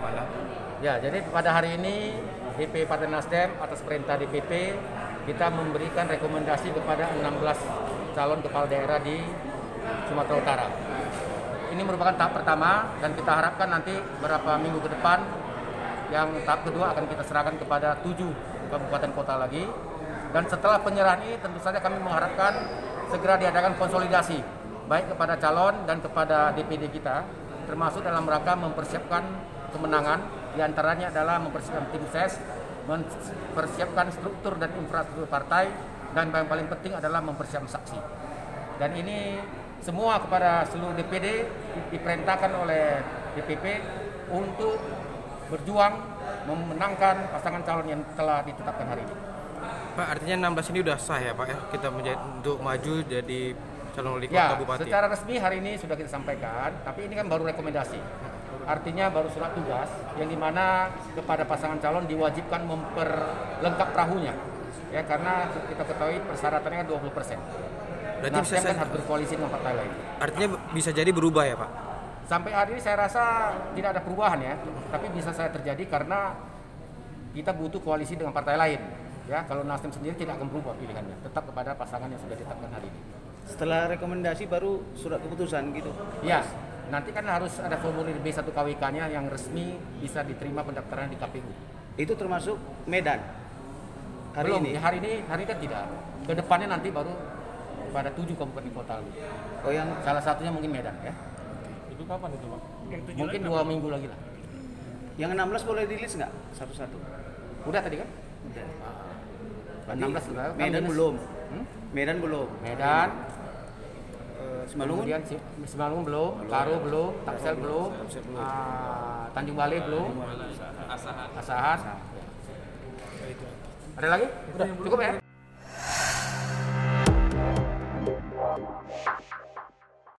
mana? Ya, jadi pada hari ini DP Partai Nasdem atas perintah DPP kita memberikan rekomendasi kepada 16 calon kepala daerah di Sumatera Utara. Ini merupakan tahap pertama dan kita harapkan nanti beberapa minggu ke depan yang tahap kedua akan kita serahkan kepada 7 kabupaten kota lagi. Dan setelah penyerahan ini tentu saja kami mengharapkan segera diadakan konsolidasi baik kepada calon dan kepada DPD kita, termasuk dalam rangka mempersiapkan kemenangan, diantaranya adalah mempersiapkan tim ses, mempersiapkan struktur dan infrastruktur partai, dan yang paling penting adalah mempersiapkan saksi. Dan ini semua kepada seluruh DPD diperintahkan oleh DPP untuk berjuang memenangkan pasangan calon yang telah ditetapkan hari ini. Pak, artinya 16 ini udah sah ya Pak ya, kita untuk maju jadi calon wali kota Ya, bupati? Secara resmi hari ini sudah kita sampaikan, tapi ini kan baru rekomendasi. Artinya baru surat tugas yang dimana kepada pasangan calon diwajibkan memperlengkap perahunya. Ya, karena kita ketahui persyaratannya kan 20%. Berarti Nasdem kan harus berkoalisi dengan partai lain. Artinya bisa jadi berubah ya Pak? Sampai hari ini saya rasa tidak ada perubahan ya, tapi bisa saya terjadi karena kita butuh koalisi dengan partai lain. Ya, kalau Nasdem sendiri tidak akan berubah pilihannya, tetap kepada pasangan yang sudah ditetapkan hari ini. Setelah rekomendasi baru surat keputusan gitu? Ya, nanti kan harus ada formulir B1 KWK-nya yang resmi bisa diterima pendaftaran di KPU. Itu termasuk Medan? Hari Belum, ini? ya hari ini kan tidak. Kedepannya nanti baru pada 7 kabupaten kota lagi. Oh, yang Salah satunya mungkin Medan ya. Itu kapan itu Pak? Mungkin 2 minggu lagi lah. yang 16 boleh di list nggak satu-satu? Udah tadi kan? Udah. 16 sudah. Medan Kami belum. Hmm? Medan belum. Medan, Simalungun? kemudian Simalungun belum, Karo belum, Tangsel belum, Tanjung Balai belum, Asahan. Ada lagi? Udah, cukup ya?